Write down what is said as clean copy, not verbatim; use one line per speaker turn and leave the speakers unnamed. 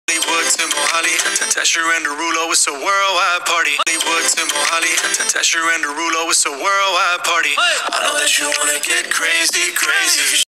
Hollywood to Mohali, Tesher and Derulo, it's a worldwide party. Hollywood to Mohali, Tesher and Derulo, it's a worldwide party. I know that you wanna get crazy, crazy.